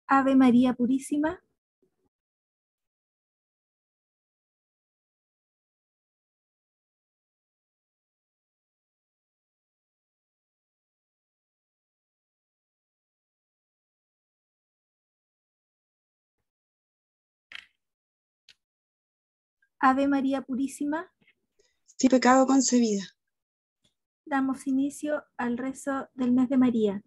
Ave María Purísima. Ave María Purísima. Sin pecado concebida. Damos inicio al rezo del mes de María.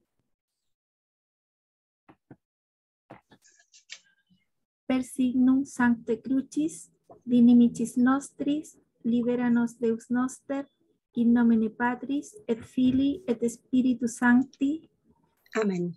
Per signum Sancte Crucis, dinimicis nostris, liberanos Deus noster, in nomine Patris, et Filii, et Spiritus Sancti. Amén.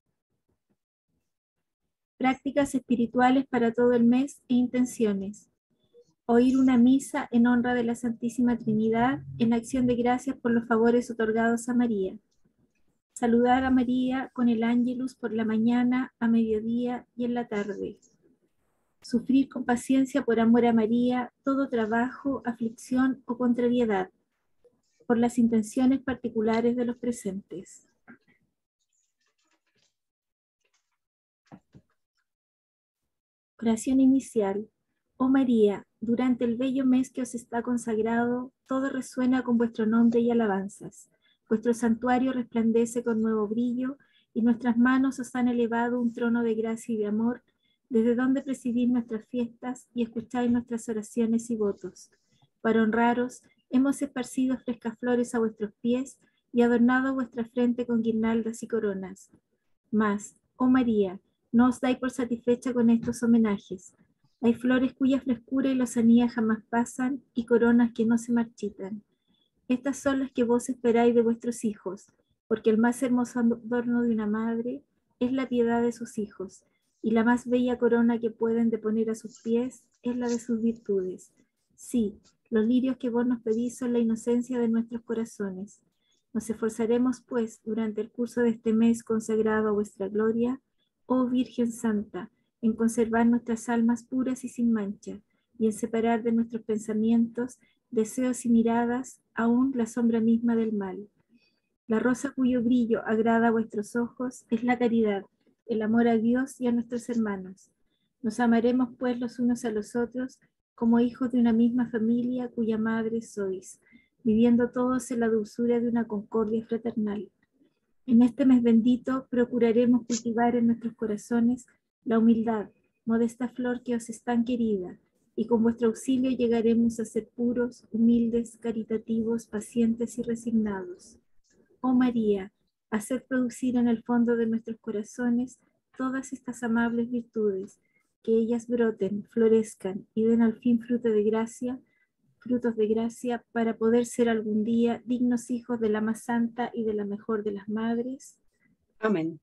Prácticas espirituales para todo el mes e intenciones. Oír una misa en honra de la Santísima Trinidad en acción de gracias por los favores otorgados a María. Saludar a María con el ángelus por la mañana, a mediodía y en la tarde. Sufrir con paciencia por amor a María todo trabajo, aflicción o contrariedad, por las intenciones particulares de los presentes. Oración inicial. Oh María, durante el bello mes que os está consagrado, todo resuena con vuestro nombre y alabanzas. Vuestro santuario resplandece con nuevo brillo, y nuestras manos os han elevado un trono de gracia y de amor, desde donde presidís nuestras fiestas y escucháis nuestras oraciones y votos. Para honraros, hemos esparcido frescas flores a vuestros pies y adornado vuestra frente con guirnaldas y coronas. Mas, oh María, no os dais por satisfecha con estos homenajes. Hay flores cuya frescura y lozanía jamás pasan, y coronas que no se marchitan. Estas son las que vos esperáis de vuestros hijos, porque el más hermoso adorno de una madre es la piedad de sus hijos, y la más bella corona que pueden deponer a sus pies es la de sus virtudes. Sí, los lirios que vos nos pedís son la inocencia de nuestros corazones. Nos esforzaremos, pues, durante el curso de este mes consagrado a vuestra gloria, oh Virgen Santa, en conservar nuestras almas puras y sin mancha, y en separar de nuestros pensamientos, deseos y miradas, aún la sombra misma del mal. La rosa cuyo brillo agrada a vuestros ojos es la caridad, el amor a Dios y a nuestros hermanos. Nos amaremos pues los unos a los otros como hijos de una misma familia cuya madre sois, viviendo todos en la dulzura de una concordia fraternal. En este mes bendito procuraremos cultivar en nuestros corazones la humildad, modesta flor que os es tan querida, y con vuestro auxilio llegaremos a ser puros, humildes, caritativos, pacientes y resignados. Oh María, haced producir en el fondo de nuestros corazones todas estas amables virtudes, que ellas broten, florezcan y den al fin frutos de gracia, para poder ser algún día dignos hijos de la más santa y de la mejor de las madres. Amén.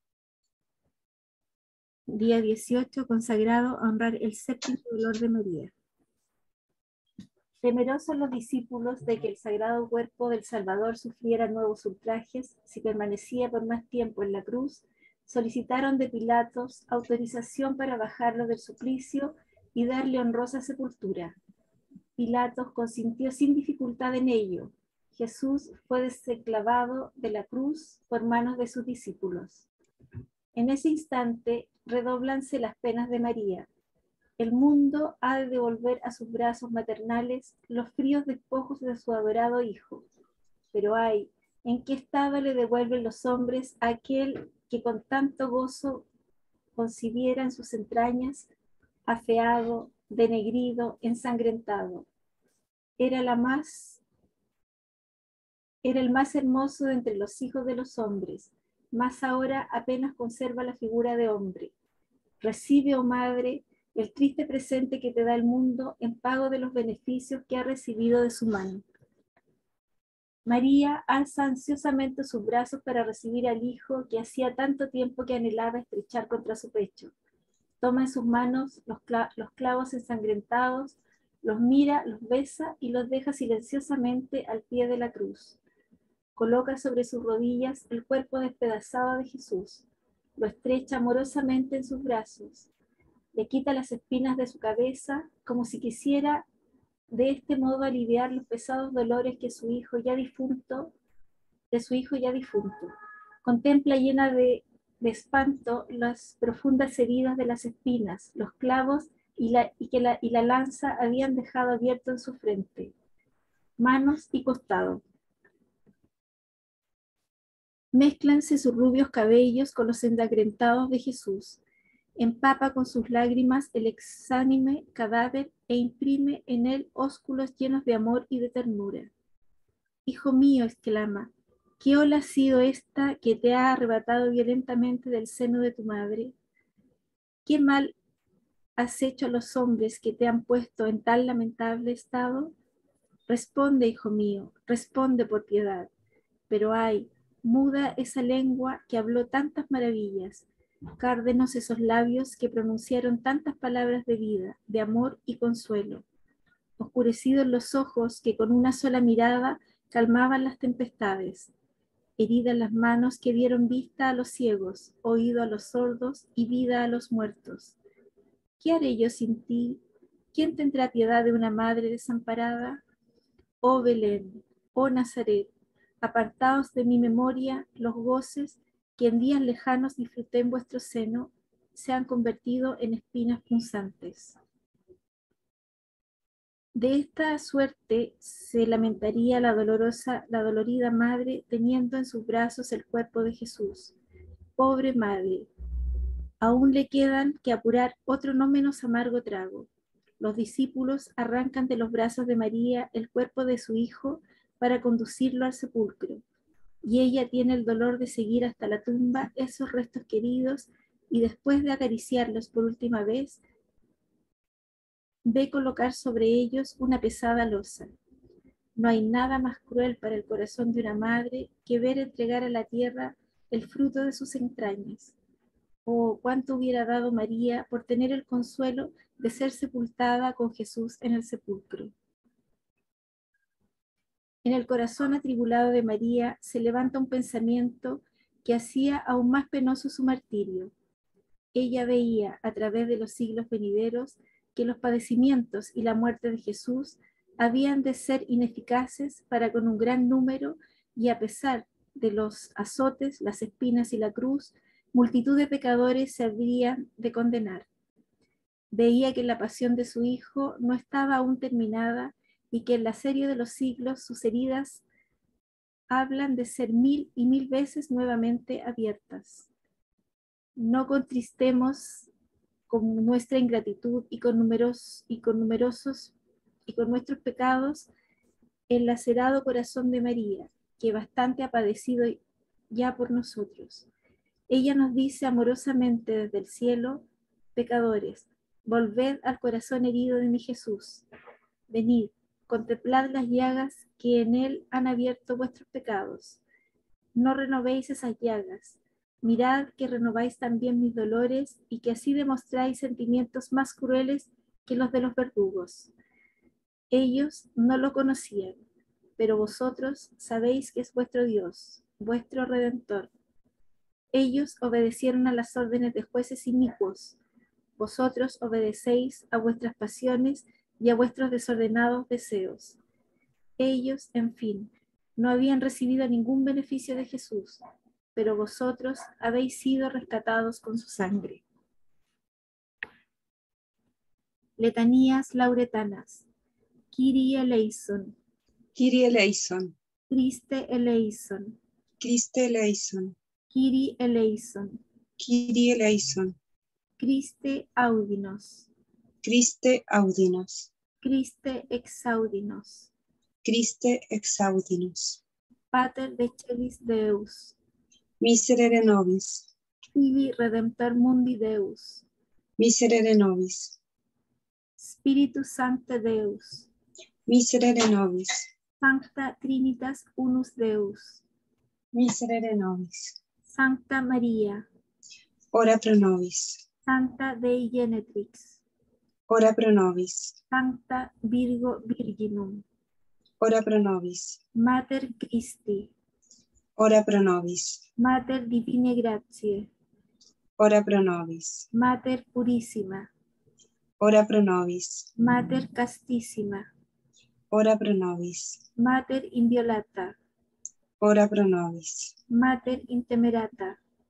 Día 18, consagrado a honrar el séptimo dolor de María. Temerosos los discípulos de que el sagrado cuerpo del Salvador sufriera nuevos ultrajes si permanecía por más tiempo en la cruz, solicitaron de Pilatos autorización para bajarlo del suplicio y darle honrosa sepultura. Pilatos consintió sin dificultad en ello. Jesús fue desclavado de la cruz por manos de sus discípulos. En ese instante redóblanse las penas de María. El mundo ha de devolver a sus brazos maternales los fríos despojos de su adorado Hijo. Pero ay, ¿en qué estado le devuelven los hombres a aquel que con tanto gozo concibiera en sus entrañas, afeado, denegrido, ensangrentado? Era el más hermoso de entre los hijos de los hombres, mas ahora apenas conserva la figura de hombre. Recibe, oh madre, el triste presente que te da el mundo en pago de los beneficios que ha recibido de su mano. María alza ansiosamente sus brazos para recibir al Hijo que hacía tanto tiempo que anhelaba estrechar contra su pecho. Toma en sus manos los clavos ensangrentados, los mira, los besa y los deja silenciosamente al pie de la cruz. Coloca sobre sus rodillas el cuerpo despedazado de Jesús, lo estrecha amorosamente en sus brazos, le quita las espinas de su cabeza, como si quisiera de este modo aliviar los pesados dolores que de su hijo ya difunto. Contempla llena de de espanto las profundas heridas de las espinas, los clavos y la lanza habían dejado abierto en su frente, manos y costado. Mézclanse sus rubios cabellos con los ensangrentados de Jesús. Empapa con sus lágrimas el exánime cadáver e imprime en él ósculos llenos de amor y de ternura. Hijo mío, exclama, ¿qué ola ha sido esta que te ha arrebatado violentamente del seno de tu madre? ¿Qué mal has hecho a los hombres que te han puesto en tan lamentable estado? Responde, hijo mío, responde por piedad. Pero ay, muda esa lengua que habló tantas maravillas, cárdenos esos labios que pronunciaron tantas palabras de vida, de amor y consuelo, oscurecidos los ojos que con una sola mirada calmaban las tempestades, heridas las manos que dieron vista a los ciegos, oído a los sordos y vida a los muertos. ¿Qué haré yo sin ti? ¿Quién tendrá piedad de una madre desamparada? Oh Belén, oh Nazaret, apartaos de mi memoria los goces que en días lejanos disfruté en vuestro seno, se han convertido en espinas punzantes. De esta suerte se lamentaría la dolorida madre teniendo en sus brazos el cuerpo de Jesús. Pobre madre, aún le quedan que apurar otro no menos amargo trago. Los discípulos arrancan de los brazos de María el cuerpo de su hijo para conducirlo al sepulcro, y ella tiene el dolor de seguir hasta la tumba esos restos queridos y después de acariciarlos por última vez, ve colocar sobre ellos una pesada losa. No hay nada más cruel para el corazón de una madre que ver entregar a la tierra el fruto de sus entrañas. Oh, cuánto hubiera dado María por tener el consuelo de ser sepultada con Jesús en el sepulcro. En el corazón atribulado de María se levanta un pensamiento que hacía aún más penoso su martirio. Ella veía a través de los siglos venideros que los padecimientos y la muerte de Jesús habían de ser ineficaces para con un gran número, y a pesar de los azotes, las espinas y la cruz, multitud de pecadores se habrían de condenar. Veía que la pasión de su Hijo no estaba aún terminada y que en la serie de los siglos sus heridas hablan de ser 1000 y 1000 veces nuevamente abiertas. No contristemos con nuestra ingratitud y con nuestros pecados el lacerado corazón de María, que bastante ha padecido ya por nosotros. Ella nos dice amorosamente desde el cielo: pecadores, volved al corazón herido de mi Jesús. Venid, contemplad las llagas que en él han abierto vuestros pecados. No renovéis esas llagas. Mirad que renováis también mis dolores y que así demostráis sentimientos más crueles que los de los verdugos. Ellos no lo conocían, pero vosotros sabéis que es vuestro Dios, vuestro Redentor. Ellos obedecieron a las órdenes de jueces inicuos. Vosotros obedecéis a vuestras pasiones y a vuestros desordenados deseos. Ellos, en fin, no habían recibido ningún beneficio de Jesús, pero vosotros habéis sido rescatados con su sangre. Letanías lauretanas. Kyrie eleison. Kyrie eleison. Christe eleison. Christe eleison. Kyrie eleison. Kyrie eleison. Christe audinos. Christe audinos. Christe exaudinos. Christe exaudinos. Pater decelis Deus. Miserere nobis. Tibi redemptor mundi Deus. Miserere nobis. Spiritus Sancte Deus. Miserere nobis. Sancta Trinitas unus Deus. Miserere nobis. Sancta Maria. Ora pro nobis. Sancta Dei Genetrix. Ora pro nobis. Sancta Virgo Virginum. Ora pro nobis. Mater Christi. Ora pro nobis. Mater Divine Gratiae. Ora pro nobis. Mater Purissima. Ora pro nobis. Mater Castissima. Ora pro nobis. Mater Inviolata. Ora pro nobis. Mater Intemerata.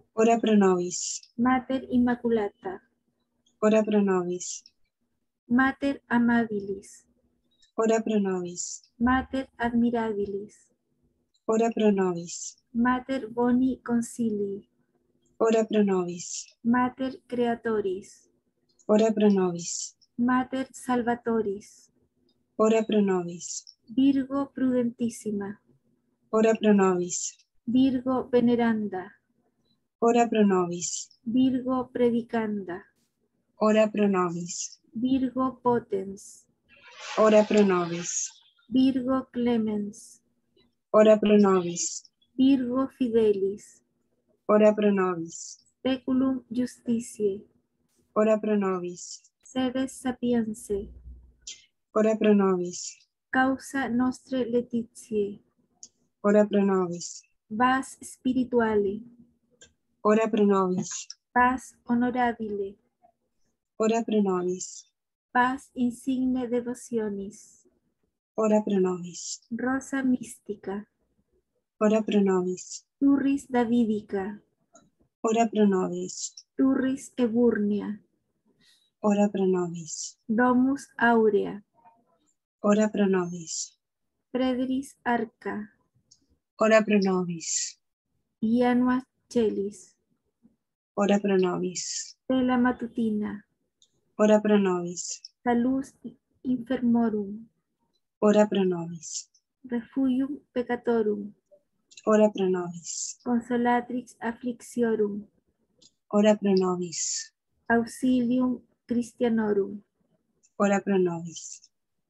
ora pro nobis, Mater Immaculata, ora pro nobis, Mater Amabilis, ora pro nobis, Mater Admirabilis, ora pro nobis, Mater Boni Concilii, ora pro nobis, Mater Creatoris, ora pro nobis, Mater Salvatoris, ora pro nobis, Virgo Prudentissima, ora pro nobis, Virgo Veneranda, ora pro nobis, Virgo Predicanda, ora pro nobis, Virgo Potens, ora pro nobis, Virgo Clemens, ora pro nobis, Virgo Fidelis, ora pro nobis, Speculum Justitiae, ora pro nobis, Sedes Sapientiae, ora pro nobis, Causa Nostre Laetitiae, ora pro nobis, Vas Spirituale, ora pro nobis, Paz Honorabile, ora pro nobis, Paz Insigne Devotionis, ora pro nobis, Rosa Mística, ora pro nobis, Turris Davidica, ora pro nobis, Turris Eburnia, ora pro nobis, Domus Aurea, ora pro nobis, Frederis Arca, ora pro nobis, Ianua Celis, ora pro nobis, Stella Matutina, ora pro nobis, Salus Infermorum, ora pro nobis, Refugium Peccatorum, ora pro nobis, Consolatrix Afflictiorum, ora pro nobis, Auxilium Christianorum, ora pro nobis,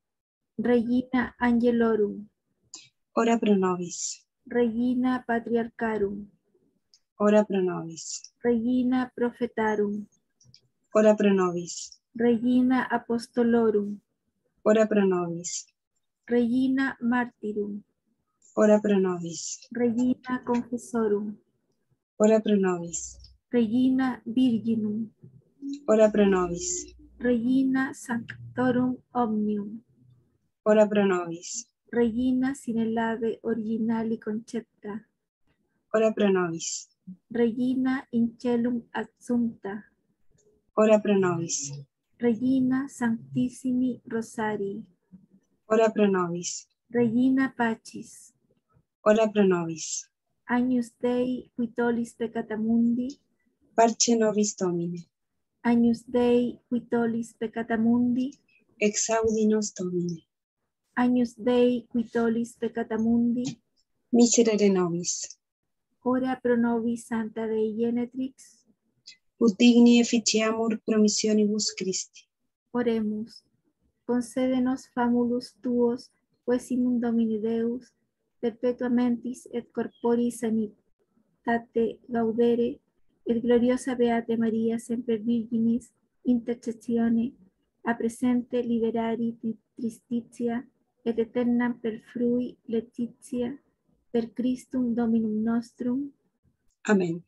Regina Angelorum, ora pro nobis, Regina Patriarcharum, ora pro nobis, Regina Prophetarum, ora pro nobis, Regina Apostolorum, ora pro nobis, Regina Martyrum, ora pro nobis, Regina Confessorum, ora pro nobis, Regina Virginum, ora pro nobis, Regina Sanctorum Omnium, ora pro nobis, Regina sine lave originali concepta, ora pro nobis, Regina in celum assumpta, ora pro nobis, Regina Sanctissimi Rosarii, ora pro nobis, Regina Pacis, ora pro nobis, Agnus Dei qui tollis peccata mundi, parce nobis Domine, Agnus Dei qui tollis peccata mundi, exaudi nos Domine, Agnus Dei qui tollis peccata mundi, miserere nobis, ora pro nobis Santa Dei Genetrix, ut digni efficiamur promissionibus Christi. Oremus. Concédenos famulus tuos, quesimum Domini Deus, perpetua mentis et corpori sanitate gaudere, et gloriosa Beate Maria semper Virginis, intercessione, a presente liberari tristitia, et aeternam per frui laetitia, per Christum Dominum nostrum. Amén.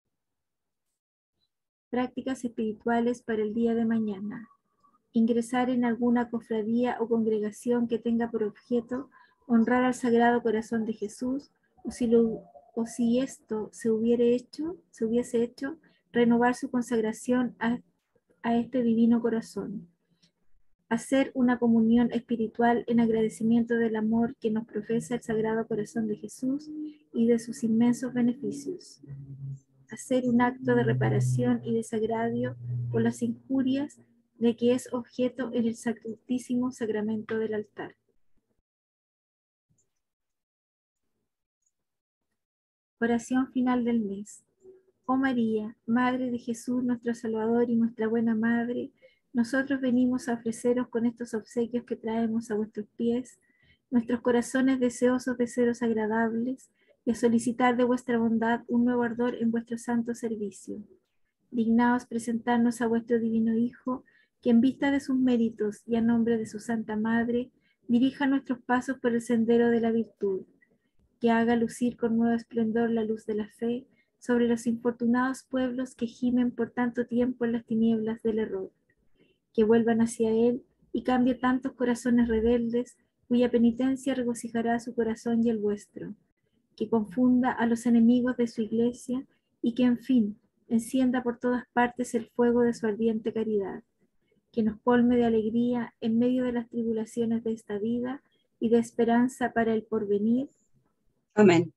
Prácticas espirituales para el día de mañana. Ingresar en alguna cofradía o congregación que tenga por objeto honrar al Sagrado Corazón de Jesús, o si esto se hubiese hecho, renovar su consagración a este divino corazón. Hacer una comunión espiritual en agradecimiento del amor que nos profesa el Sagrado Corazón de Jesús y de sus inmensos beneficios. Hacer un acto de reparación y desagravio por las injurias de que es objeto en el Santísimo Sacramento del altar. Oración final del mes. Oh María, Madre de Jesús, nuestro Salvador y nuestra buena Madre, nosotros venimos a ofreceros con estos obsequios que traemos a vuestros pies, nuestros corazones deseosos de seros agradables y a solicitar de vuestra bondad un nuevo ardor en vuestro santo servicio. Dignaos presentarnos a vuestro divino Hijo, que en vista de sus méritos y a nombre de su Santa Madre, dirija nuestros pasos por el sendero de la virtud, que haga lucir con nuevo esplendor la luz de la fe sobre los infortunados pueblos que gimen por tanto tiempo en las tinieblas del error, que vuelvan hacia Él y cambie tantos corazones rebeldes, cuya penitencia regocijará su corazón y el vuestro, que confunda a los enemigos de su iglesia y que, en fin, encienda por todas partes el fuego de su ardiente caridad, que nos colme de alegría en medio de las tribulaciones de esta vida y de esperanza para el porvenir. Amén.